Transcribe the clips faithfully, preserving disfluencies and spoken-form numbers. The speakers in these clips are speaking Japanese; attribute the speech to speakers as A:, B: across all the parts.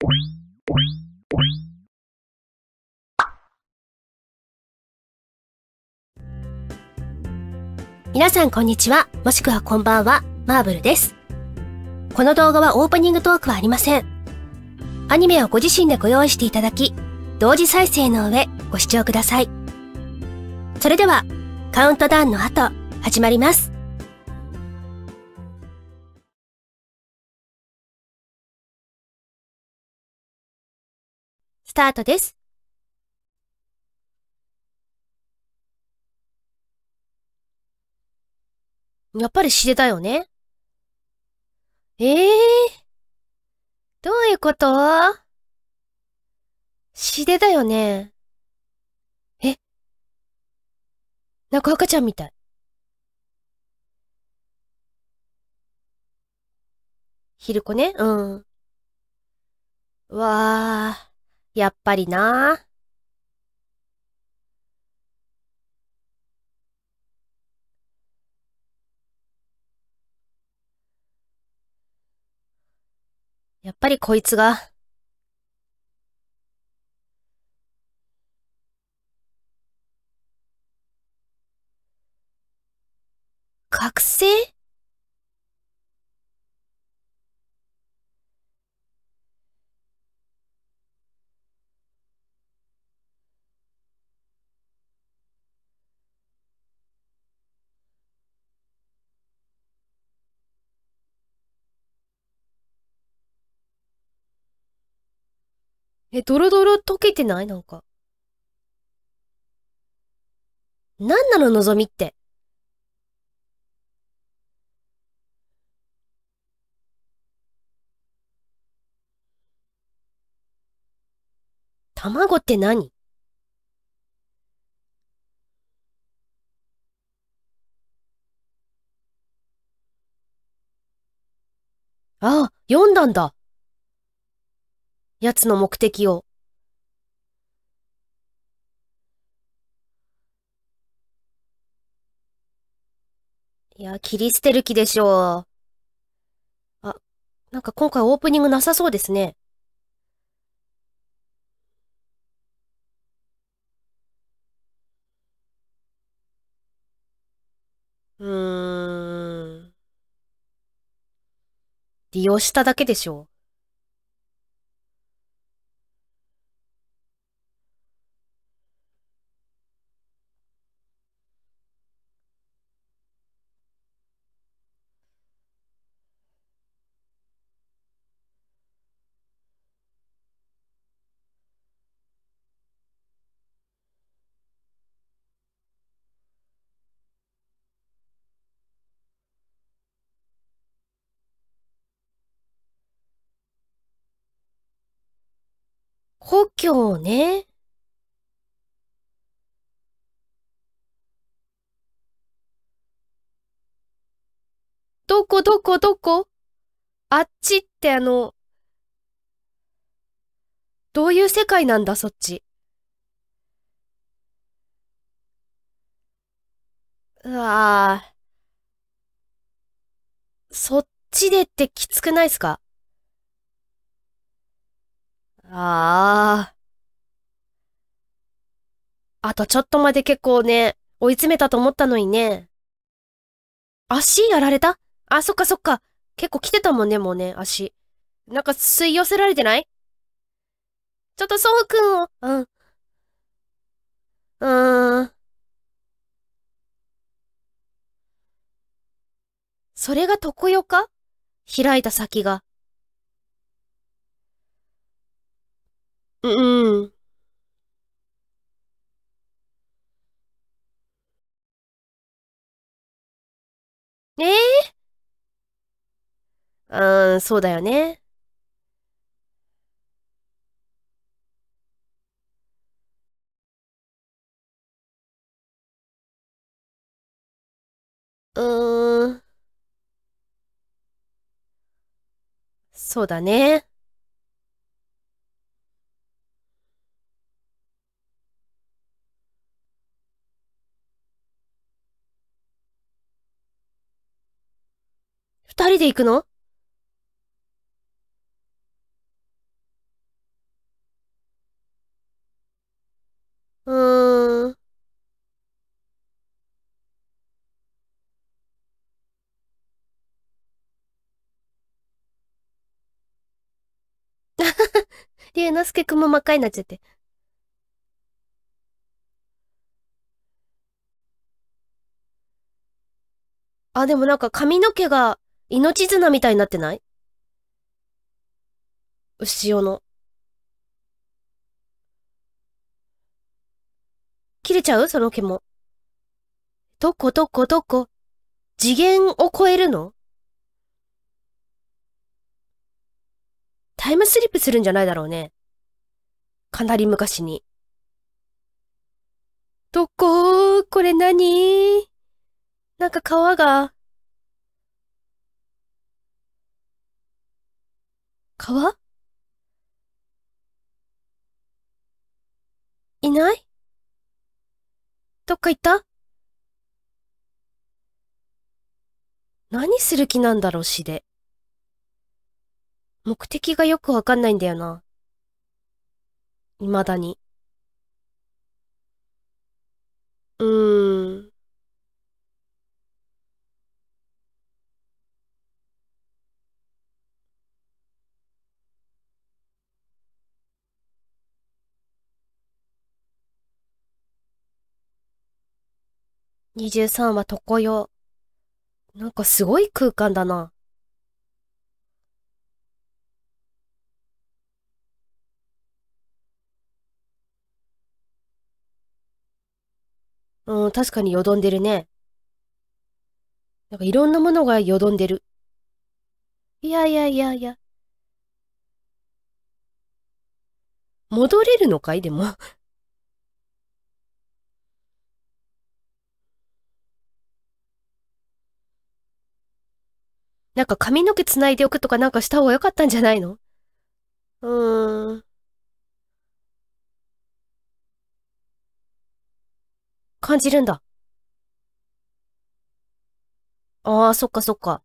A: 皆さんこんにちは、もしくはこんばんは、マーブルです。この動画はオープニングトークはありません。アニメをご自身でご用意していただき、同時再生の上ご視聴ください。それでは、カウントダウンの後、始まります。スタートです。やっぱり詩でだよね。ええー、どういうこと？詩でだよね。え、なんか赤ちゃんみたい。ひるこね、うん。わあ、やっぱりな。やっぱりこいつが。覚醒？え、ドロドロ溶けてないなんか。なんなの望みって。卵って何？ああ、読んだんだ。奴の目的を。いや、切り捨てる気でしょう。あ、なんか今回オープニングなさそうですね。うーん。利用しただけでしょう。故郷ね。どこどこどこ？あっちってあの、どういう世界なんだそっち。うわぁ、そっちでってきつくないっすか？ああ。あとちょっとまで結構ね、追い詰めたと思ったのにね。足やられた？あ、そっかそっか。結構来てたもんね、もうね、足。なんか吸い寄せられてない？ちょっとそうくんを、うん、うーん。それが常世か？開いた先が。う、うん。ええー、うーん、そうだよね。うーん、そうだね。二人で行くの？ え、なすけくんも真っ赤になっちゃって。あ、でもなんか髪の毛が命綱みたいになってない？牛尾の。切れちゃうその毛も。どこどこどこ？次元を超えるの？タイムスリップするんじゃないだろうね。かなり昔に。どこ？これ何？なんか川が、川？いない？どっか行った？何する気なんだろう、詩で。目的がよくわかんないんだよな。未だに。うーん。にじゅうさんは常世。なんかすごい空間だな。うん、確かによどんでるね。なんかいろんなものがよどんでる。いやいやいやいや。戻れるのかいでも。なんか髪の毛つないでおくとかなんかした方がよかったんじゃないの？うーん。感じるんだ。ああ、そっかそっか。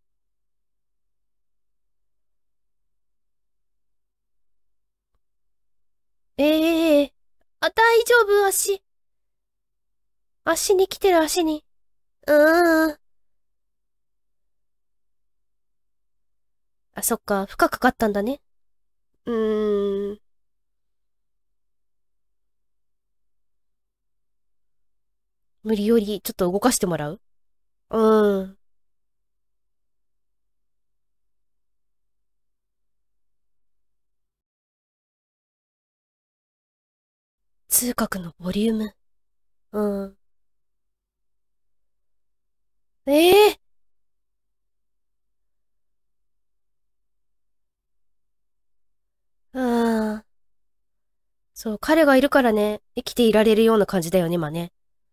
A: ええ、あ、大丈夫、足。足に来てる、足に。うーん。あ、そっか、負荷かかったんだね。うーん。無理より、ちょっと動かしてもらう？うーん。痛覚のボリューム。うん。ええー、うん。そう、彼がいるからね、生きていられるような感じだよね、今ね。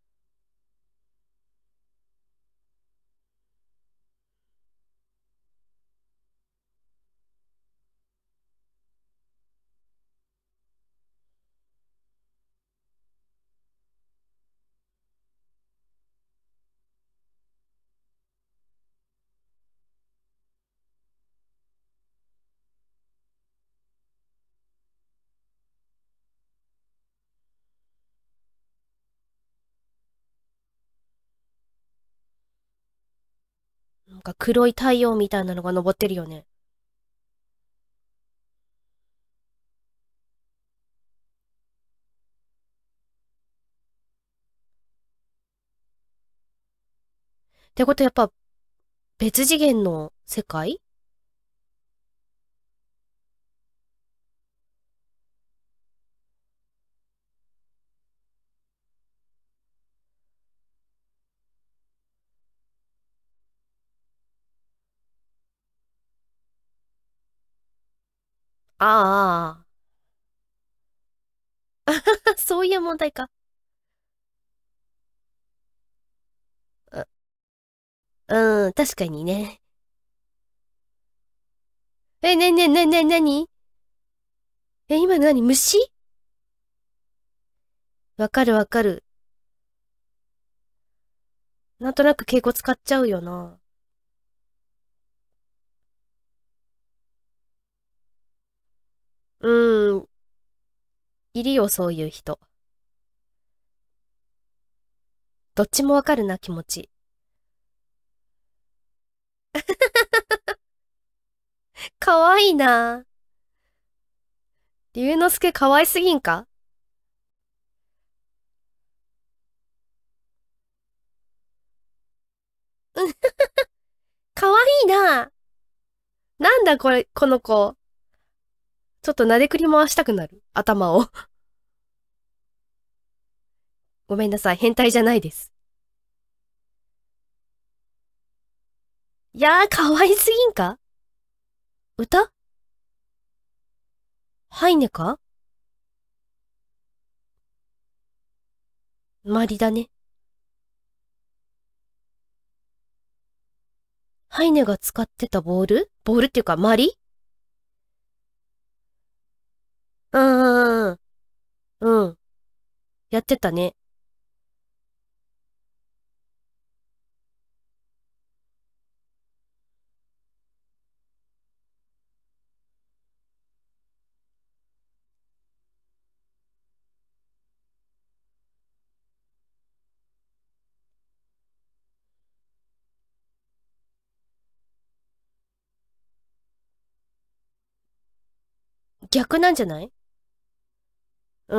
A: なんか黒い太陽みたいなのが昇ってるよね。ってことやっぱ別次元の世界？ああ、そういう問題か。う、うん、確かにね。え、ねねねねなに？え、今何？虫？わかるわかる。なんとなく敬語使っちゃうよな。うーん、いるよ、そういう人。どっちもわかるな、気持ち。かわいいな。 龍之介可愛すぎんか？うん、可愛いな。なんだこれ、この子。ちょっと撫でくり回したくなる。頭を。ごめんなさい。変態じゃないです。いやー、可愛すぎんか？歌ハイネか？マリだね。ハイネが使ってたボールボールっていうか、マリ？うーん、うん。やってたね。逆なんじゃない？うん。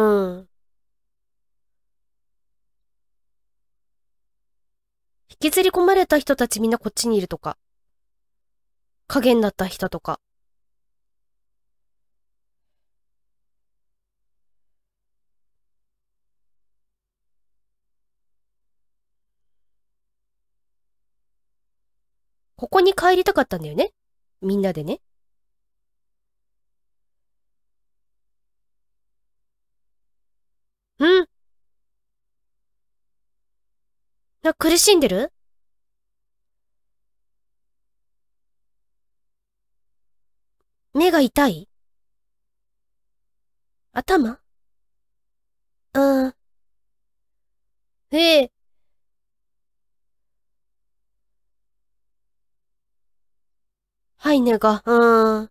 A: 引きずり込まれた人たちみんなこっちにいるとか。影になった人とか。ここに帰りたかったんだよね。みんなでね。うん。な、苦しんでる？目が痛い？頭？うん。ええ。ハイネが、うん。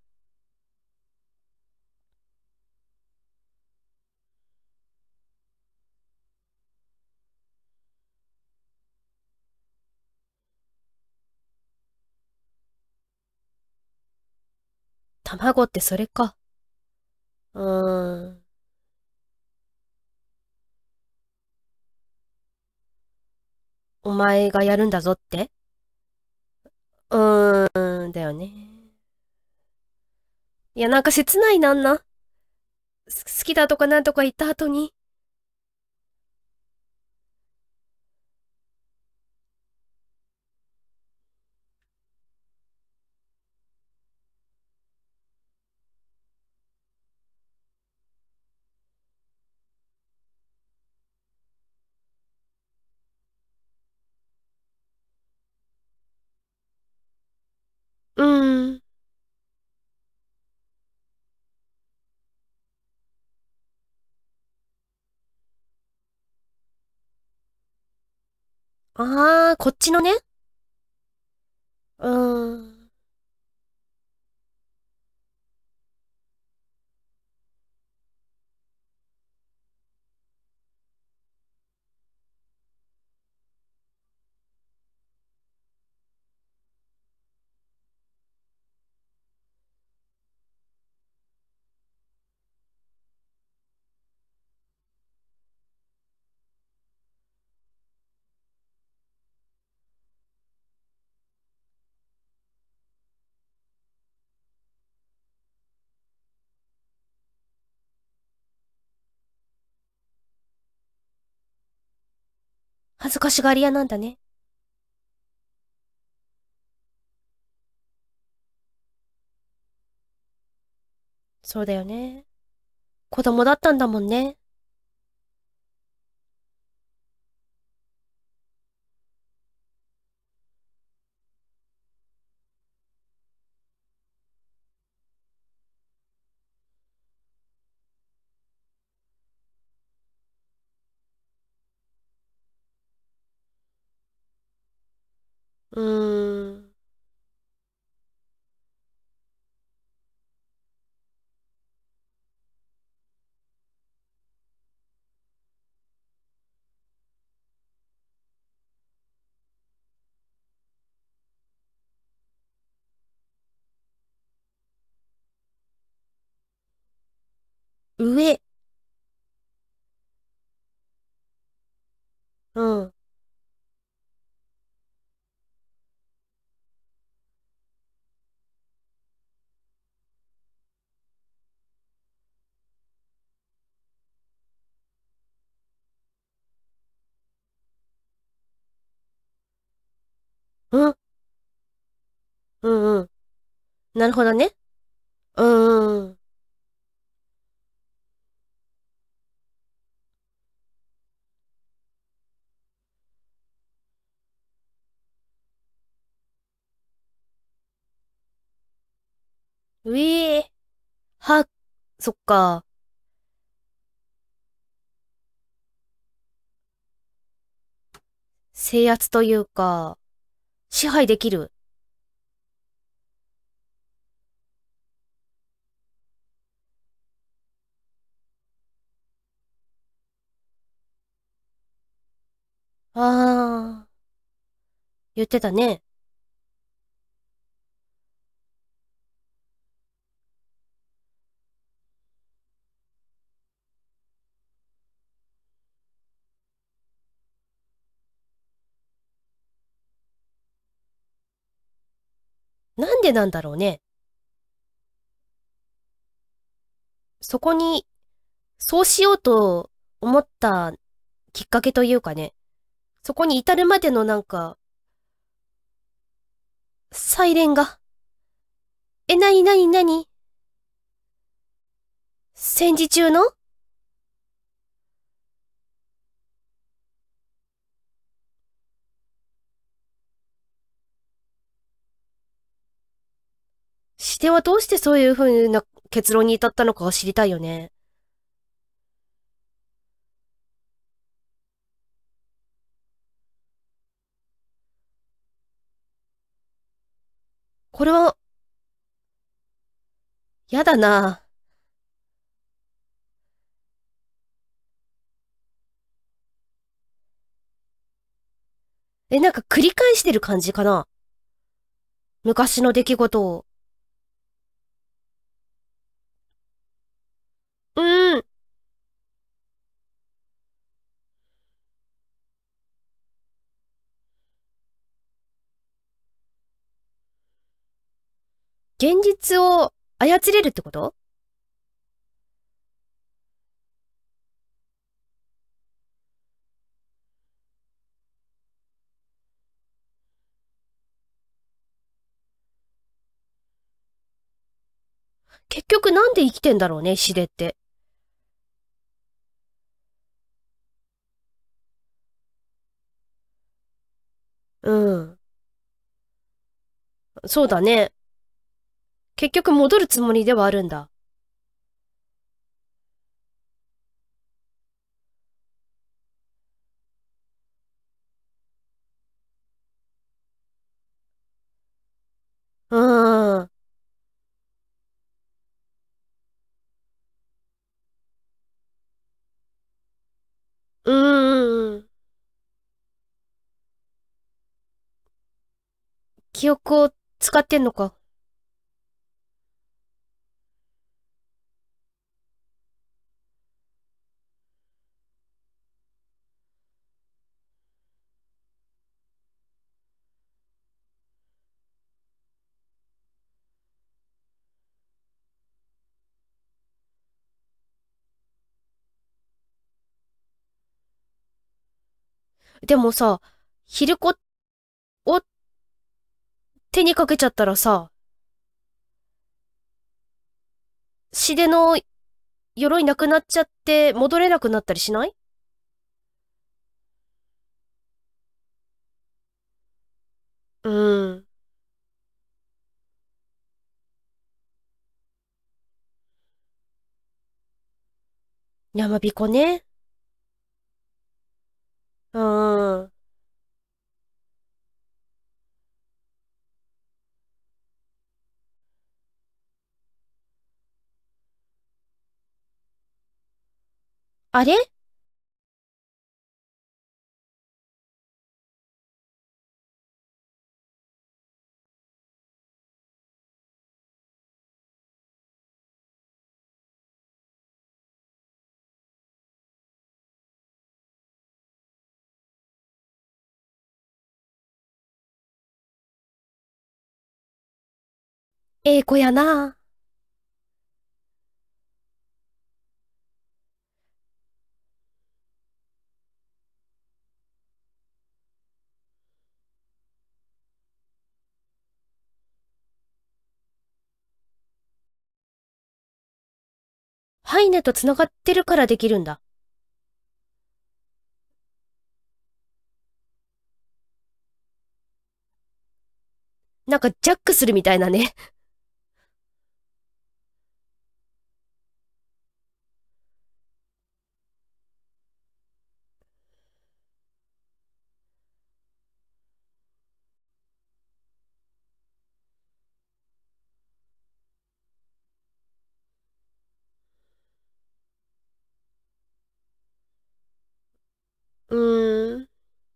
A: 卵ってそれか。うーん。お前がやるんだぞって？うーん、だよね。いや、なんか切ないなんな。す好きだとかなんとか言った後に。うーん。あー、こっちのね。うーん。恥ずかしがり屋なんだね。そうだよね。子供だったんだもんね。うーん。 上。うん。うん。うんうん。なるほどね。うんうん。上。は、そっか。制圧というか、支配できる。ああ、言ってたね。なんでなんだろうね。そこに、そうしようと思ったきっかけというかね。そこに至るまでのなんか、サイレンが。え、なになになに戦時中のしてはどうしてそういう風な結論に至ったのかが知りたいよね。これは、やだな。え、なんか繰り返してる感じかな。昔の出来事を。うーん。現実を操れるってこと？結局なんで生きてんだろうね、死でって。うん。そうだね。結局戻るつもりではあるんだ。うーん。うーん。記憶を使ってんのか。でもさ、ヒルコを手にかけちゃったらさ、死での鎧なくなっちゃって戻れなくなったりしない？うん。山彦ね。うん。あれええ子やな。ハイネと繋がってるからできるんだ。なんかジャックするみたいなね。うーん。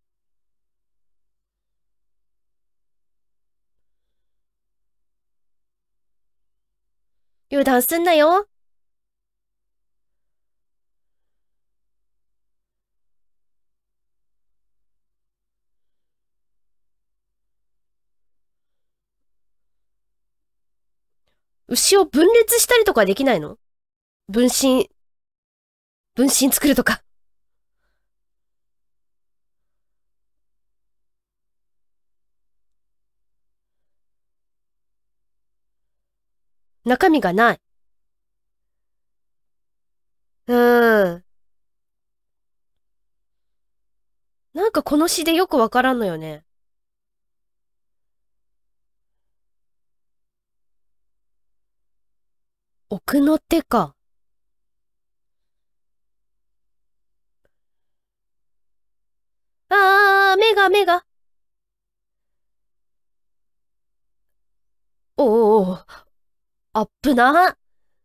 A: 油断すんなよ。牛を分裂したりとかできないの？分身、分身作るとか。中身がない。うーん。なんかこの詩でよくわからんのよね。奥の手か。あー、目が目が。おーおー、アップな。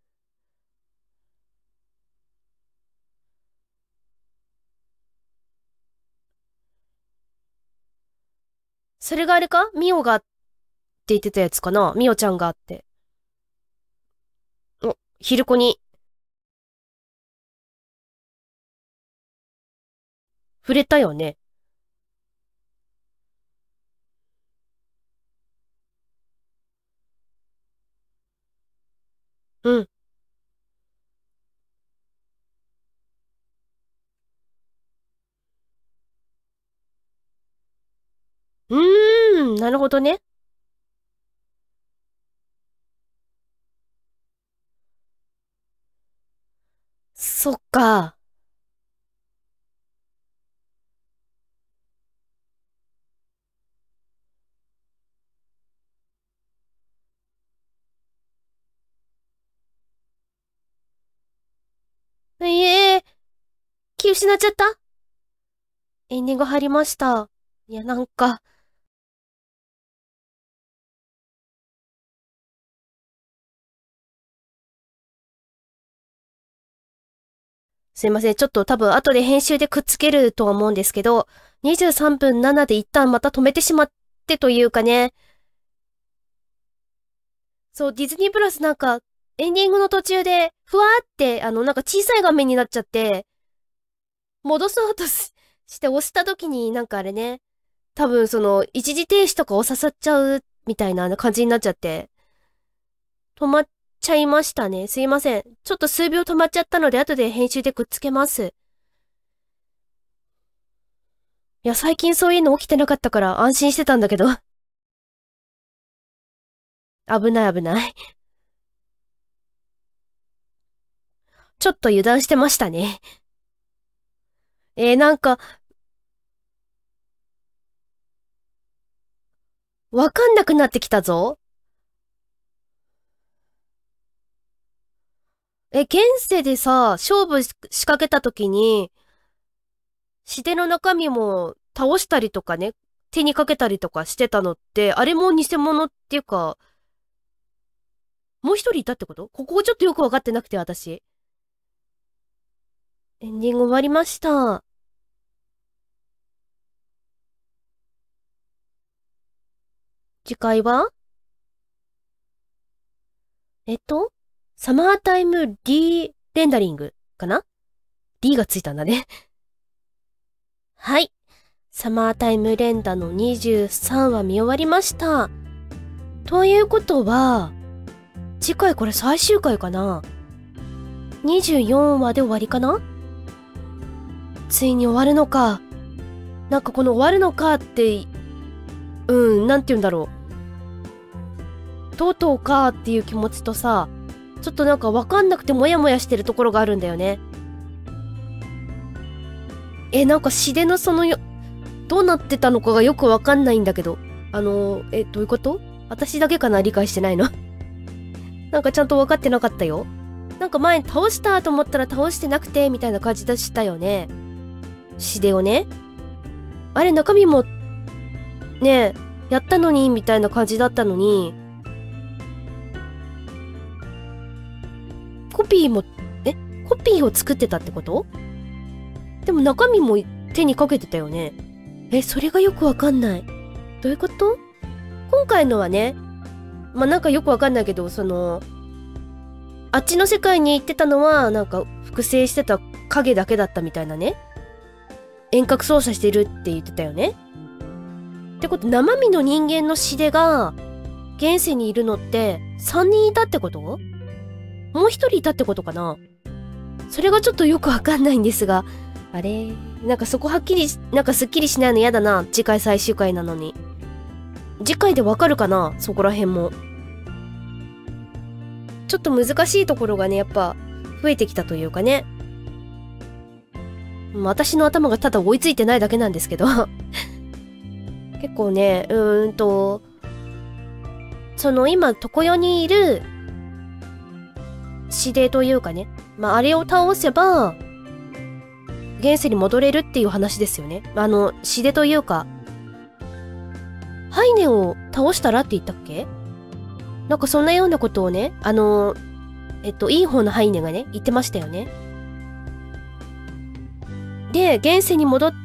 A: それがあれかミオがって言ってたやつかな、ミオちゃんがあって。お、ヒルコに触れたよね。うん。うーん、なるほどね。そっか。ええー、気失っちゃった。エンディング入りました。いや、なんか、すいません。ちょっと多分後で編集でくっつけるとは思うんですけど、にじゅうさんぷんななで一旦また止めてしまってというかね。そう、ディズニープラスなんか、エンディングの途中で、ふわーって、あの、なんか小さい画面になっちゃって、戻そうとしして押した時になんかあれね、多分その、一時停止とかを刺さっちゃうみたいな感じになっちゃって、止まっちゃいましたね。すいません。ちょっと数秒止まっちゃったので後で編集でくっつけます。いや、最近そういうの起きてなかったから安心してたんだけど。危ない危ない。ちょっと油断してましたね。えー、なんか、わかんなくなってきたぞ。え、現世でさ、勝負し仕掛けた時に、指定の中身も倒したりとかね、手にかけたりとかしてたのって、あれも偽物っていうか、もう一人いたってこと？ここちょっとよくわかってなくて、私。エンディング終わりました。次回はえっと、サマータイムリーレンダリングかな？ D がついたんだね。はい。サマータイム連打のにじゅうさんわ見終わりました。ということは、 次回これ最終回かな？ にじゅうよん 話で終わりかな？ついに終わるのか。なんかこの終わるのかって、うん、なんて言うんだろう。とうとうかっていう気持ちとさ、ちょっとなんかわかんなくてモヤモヤしてるところがあるんだよね。え、なんか詩でのそのよ、どうなってたのかがよくわかんないんだけど。あの、え、どういうこと？私だけかな？理解してないの。なんかちゃんと分かってなかったよ。なんか前倒したと思ったら倒してなくて、みたいな感じでしたよね。詩でをね。あれ、中身も、ねえ、やったのに、みたいな感じだったのに、コピーも、え、コピーを作ってたってこと？でも中身も手にかけてたよね。え、それがよくわかんない。どういうこと？今回のはね、まあ、なんかよくわかんないけど、その、あっちの世界に行ってたのは、なんか複製してた影だけだったみたいなね。遠隔操作してるって言ってたよね。ってこと、生身の人間のシデが、現世にいるのってさんにんいたってこと？もうひとりいたってことかな？それがちょっとよくわかんないんですが、あれ、なんかそこはっきり、なんかすっきりしないの嫌だな。次回最終回なのに。次回でわかるかな？そこら辺も。ちょっと難しいところがね、やっぱ増えてきたというかね。私の頭がただ追いついてないだけなんですけど。結構ね、うーんと、その今、常世にいる、指令というかね。まあ、あれを倒せば、現世に戻れるっていう話ですよね。あの、指令というか、ハイネを倒したらって言ったっけ？なんかそんなようなことをね、あの、えっと、いい方のハイネがね、言ってましたよね。で、現世に戻って、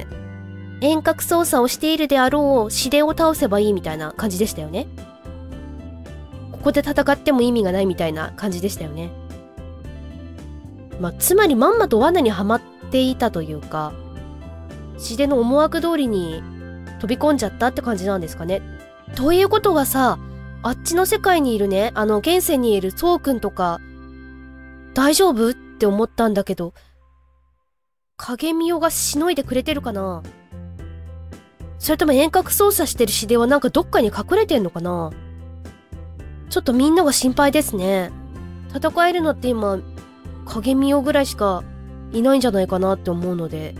A: 遠隔操作をしているであろう指令を倒せばいいみたいな感じでしたよね。ここで戦っても意味がないみたいな感じでしたよね。まあ、つまりまんまと罠にはまっていたというか、指令の思惑通りに飛び込んじゃったって感じなんですかね。ということはさ、あっちの世界にいるね、あの現世にいるソウくんとか、大丈夫って思ったんだけど、影見代がしのいでくれてるかな？それとも遠隔操作してる指令はなんかどっかに隠れてんのかな？ちょっとみんなが心配ですね。戦えるのって今、影見代ぐらいしかいないんじゃないかなって思うので。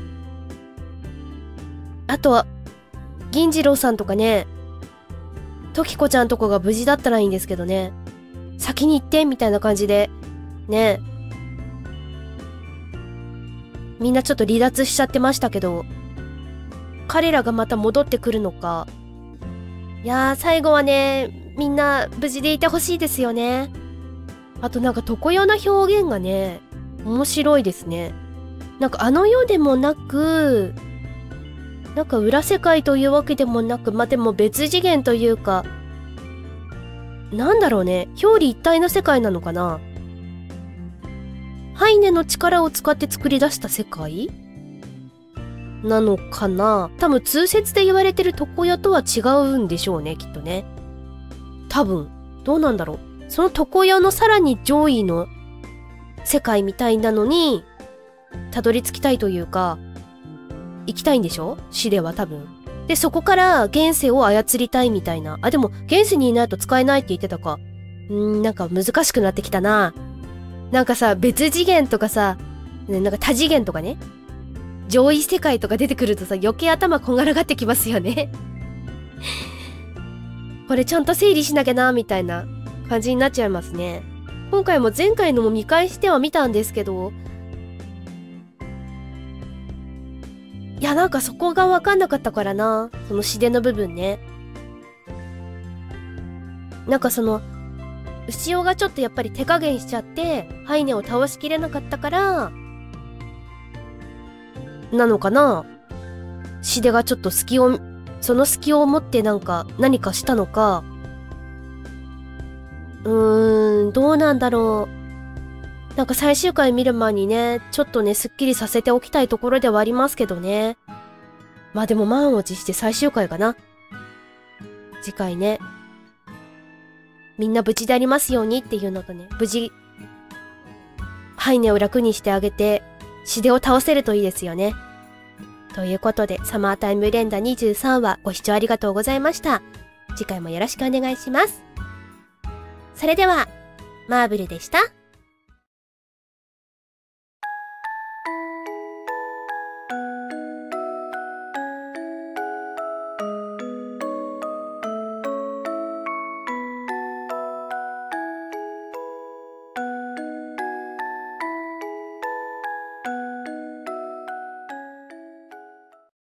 A: あとは、銀次郎さんとかね、時子ちゃんとかが無事だったらいいんですけどね。先に行ってみたいな感じで、ね。みんなちょっと離脱しちゃってましたけど、彼らがまた戻ってくるのか。いやー、最後はね、みんな無事でいてほしいですよね。あとなんか常世な表現がね、面白いですね。なんかあの世でもなく、なんか裏世界というわけでもなく、まあ、でも別次元というか、なんだろうね、表裏一体の世界なのかな。ハイネの力を使って作り出した世界なのかな。多分通説で言われてる常世とは違うんでしょうね、きっとね。多分、どうなんだろう。その常世のさらに上位の世界みたいなのに、たどり着きたいというか、行きたいんでしょ？死では多分。で、そこから現世を操りたいみたいな。あ、でも、現世にいないと使えないって言ってたか。うーん、なんか難しくなってきたな。なんかさ、別次元とかさ、ね、なんか多次元とかね。上位世界とか出てくるとさ、余計頭こんがらがってきますよね。これちゃんと整理しなきゃな、みたいな感じになっちゃいますね。今回も前回のも見返しては見たんですけど、いや、なんかそこがわかんなかったからな。その自然の部分ね。なんかその、牛尾がちょっとやっぱり手加減しちゃって、ハイネを倒しきれなかったから、なのかな。シデがちょっと隙を、その隙を持ってなんか何かしたのか。うーん、どうなんだろう。なんか最終回見る前にね、ちょっとね、すっきりさせておきたいところではありますけどね。まあでも満を持して最終回かな。次回ね。 みんな無事でありますようにっていうのとね、無事、ハイネを楽にしてあげて、シデを倒せるといいですよね。ということで、サマータイム連打にじゅうさんわご視聴ありがとうございました。次回もよろしくお願いします。それでは、マーブルでした。